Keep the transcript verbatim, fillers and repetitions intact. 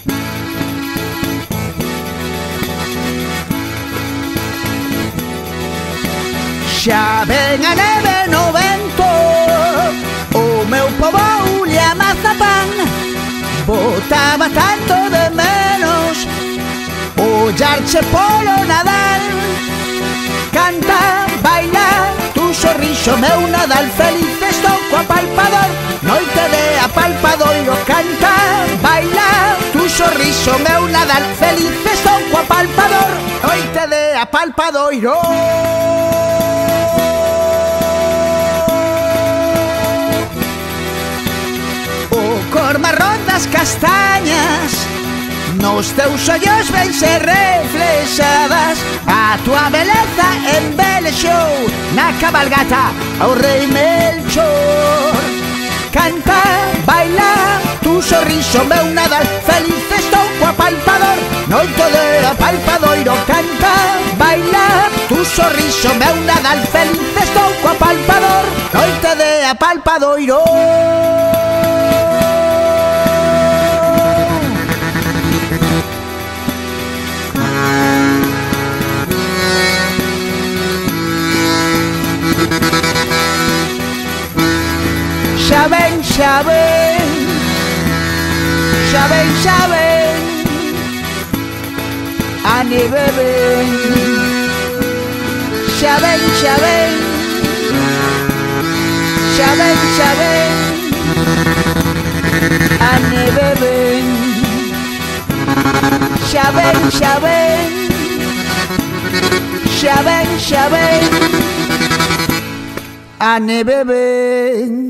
Xa ven a neve no vento, o meu pobo lle mazapán. Botaba tanto de menos ollarche polo Nadal. Canta, baila, tu sorriso meu Nadal. Feliz estou co apalpador, noite de apalpadoiro. Canta, baila, tu sorriso meu Nadal. Feliz estou co apalpador, noite de apalpadoiro. Cor marrón das castañas nos teus ollos vense reflexadas. A tua beleza embelexou na cabalgata ao rei Melchor. Canta, baila, tu sorriso meu Nadal. Feliz estou co apalpador, noite de apalpadoiro. Canta, baila, tu sorriso meu Nadal. Feliz estou co apalpador, noite de apalpadoiro. Xa ven, xa ven, xa ven, xa ven, a neve ven. Xa ven, xa ven, xa ven, xa ven, a neve ven. Xa ven, xa ven, xa ven, xa ven, a neve ven.